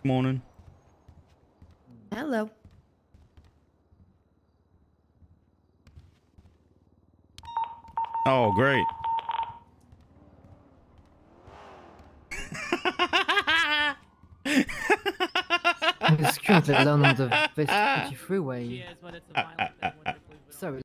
Morning. Hello. Oh, great. I'm currently alone on the West 20 freeway. Cheers when it's a violent thing, wonderfully. Sorry.